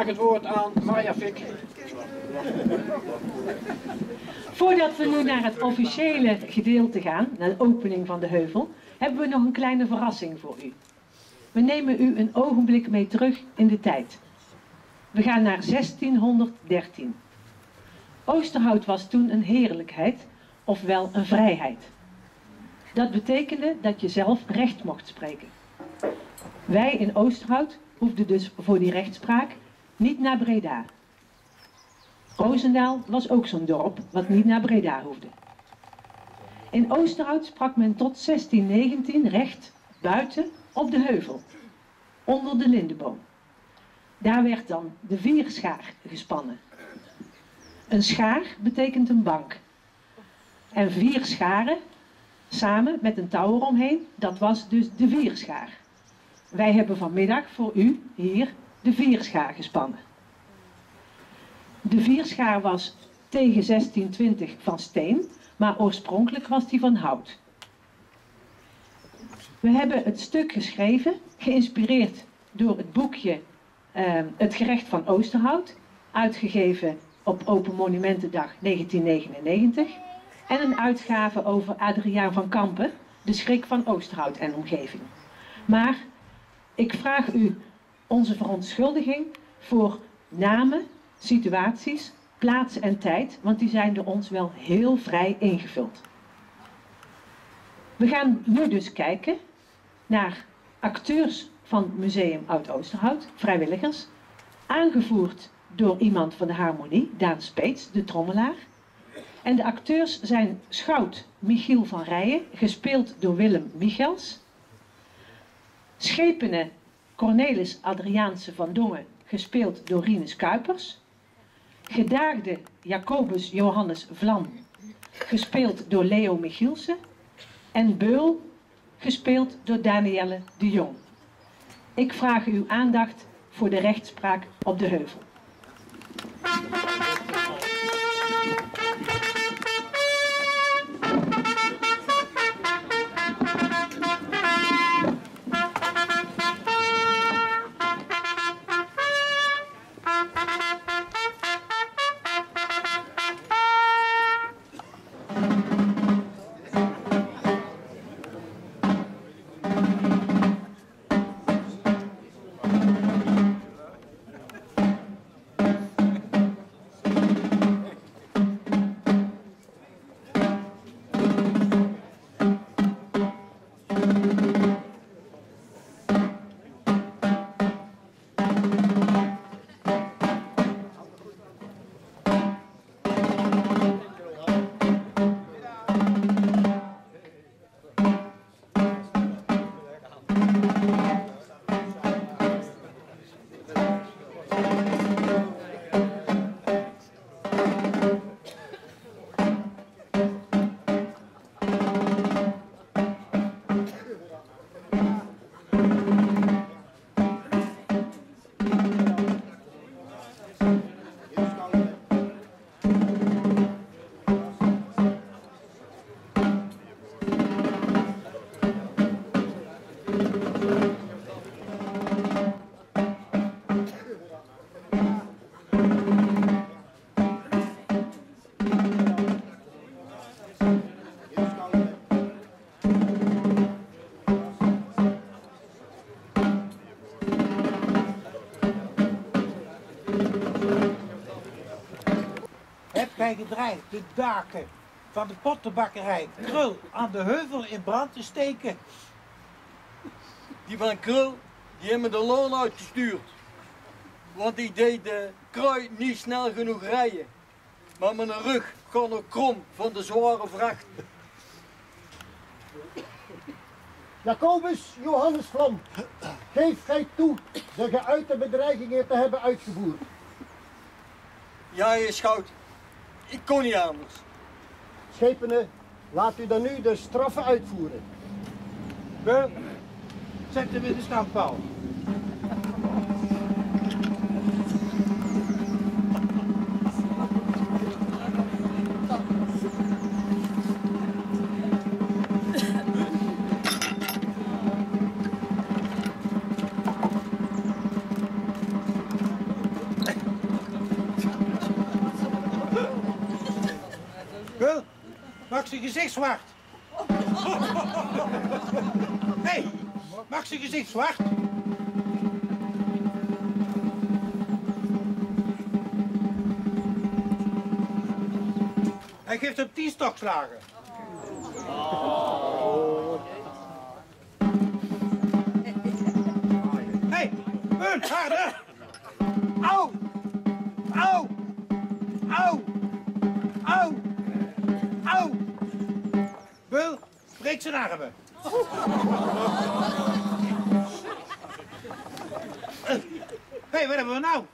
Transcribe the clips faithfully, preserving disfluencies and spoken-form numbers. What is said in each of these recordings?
graag het woord aan Marja Fik. Voordat we nu naar het officiële gedeelte gaan, naar de opening van de heuvel, hebben we nog een kleine verrassing voor u. We nemen u een ogenblik mee terug in de tijd. We gaan naar zestienhonderddertien. Oosterhout was toen een heerlijkheid, ofwel een vrijheid. Dat betekende dat je zelf recht mocht spreken. Wij in Oosterhout hoefden dus voor die rechtspraak niet naar Breda. Roosendaal was ook zo'n dorp wat niet naar Breda hoefde. In Oosterhout sprak men tot zestiennegentien recht buiten op de heuvel, onder de lindeboom. Daar werd dan de vierschaar gespannen. Een schaar betekent een bank. En vier scharen, samen met een touw eromheen, dat was dus de vierschaar. Wij hebben vanmiddag voor u hier de vierschaar gespannen. De vierschaar was tegen zestientwintig van steen, maar oorspronkelijk was die van hout. We hebben het stuk geschreven, geïnspireerd door het boekje uh, Het Gerecht van Oosterhout, uitgegeven op Open Monumentendag negentien negenennegentig, en een uitgave over Adriaan van Kampen, De Schrik van Oosterhout en omgeving. Maar ik vraag u onze verontschuldiging voor namen, situaties, plaats en tijd, want die zijn door ons wel heel vrij ingevuld. We gaan nu dus kijken naar acteurs van Museum Oud-Oosterhout, vrijwilligers, aangevoerd door iemand van de harmonie, Daan Speets, de trommelaar. En de acteurs zijn schout Michiel van Rijen, gespeeld door Willem Michels, schepenen Cornelis Adriaanse van Dongen, gespeeld door Rinus Kuipers, gedaagde Jacobus Johannes Vlam, gespeeld door Leo Michielsen, en Beul, gespeeld door Danielle de Jong. Ik vraag uw aandacht voor de rechtspraak op de heuvel. Gedraaid de daken van de pottenbakkerij Krul aan de heuvel in brand te steken. Die van Krul, die hebben de loon uitgestuurd. Want die deed de krui niet snel genoeg rijden. Maar mijn rug kon nog krom van de zware vracht. Jacobus Johannes Vlam, geef gij toe de geuite bedreigingen te hebben uitgevoerd? Ja, heer schout. Ik kon niet anders. Schepenen, laat u dan nu de straffen uitvoeren. Beul, zet hem in de standpaal. Beul, maak zijn gezicht zwart. Hé, hey, maak zijn gezicht zwart. Hij geeft hem tien stokslagen. Hé, hey, Beul, harder. Au, au, au, au, au. Beul, breek zijn armen. Hé, hey, wat hebben we nou?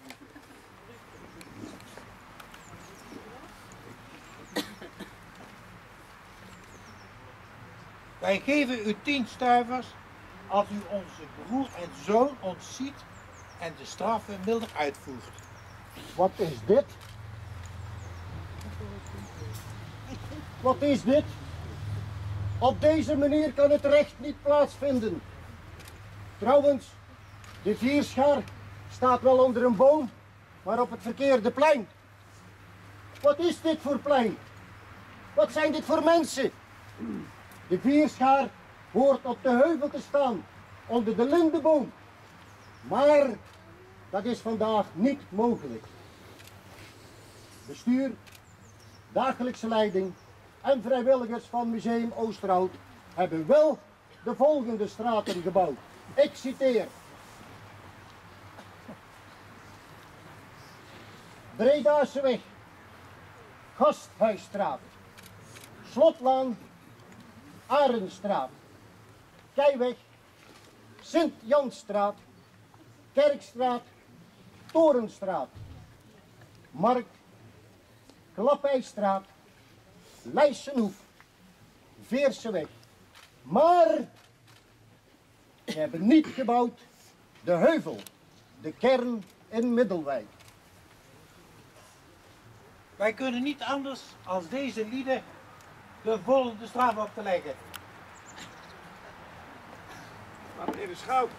Wij geven u tien stuivers als u onze broer en zoon ontziet en de straffen milder uitvoert. Wat is dit? Wat is dit? Op deze manier kan het recht niet plaatsvinden. Trouwens, de vierschaar staat wel onder een boom, maar op het verkeerde plein. Wat is dit voor plein? Wat zijn dit voor mensen? De vierschaar hoort op de heuvel te staan, onder de lindeboom. Maar dat is vandaag niet mogelijk. Bestuur, dagelijkse leiding en vrijwilligers van Museum Oosterhout hebben wel de volgende straten gebouwd. Ik citeer. Bredaseweg, Gasthuisstraat, Slotlaan, Arenstraat, Keiweg, Sint-Jansstraat, Kerkstraat, Torenstraat, Markt, Klappijstraat, Leissenhoef, Veerseweg. Maar ze hebben niet gebouwd de heuvel, de kern in Middelwijk. Wij kunnen niet anders als deze lieden de volgende straf op te leggen. Maar meneer de Schout,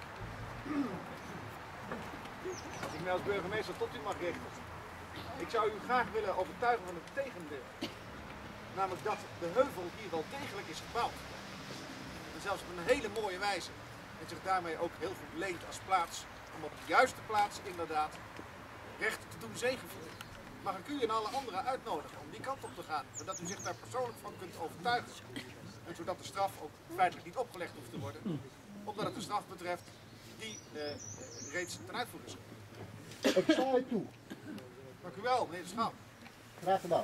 als ik mij als burgemeester tot u mag richten. Ik zou u graag willen overtuigen van het tegendeel. Namelijk dat de heuvel hier wel degelijk is gebouwd. En zelfs op een hele mooie wijze. En zich daarmee ook heel goed leent als plaats om op de juiste plaats inderdaad recht te doen zegevieren. Mag ik u en alle anderen uitnodigen om die kant op te gaan, zodat u zich daar persoonlijk van kunt overtuigen. En zodat de straf ook feitelijk niet opgelegd hoeft te worden, omdat het een straf betreft die uh, reeds ten uitvoer is. Ik sta u toe. Dank u wel, meneer de Schout. Graag gedaan.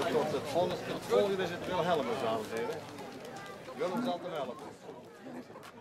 Het volgende is het Wilhelmus, dames en heren. Willem zal te helpen.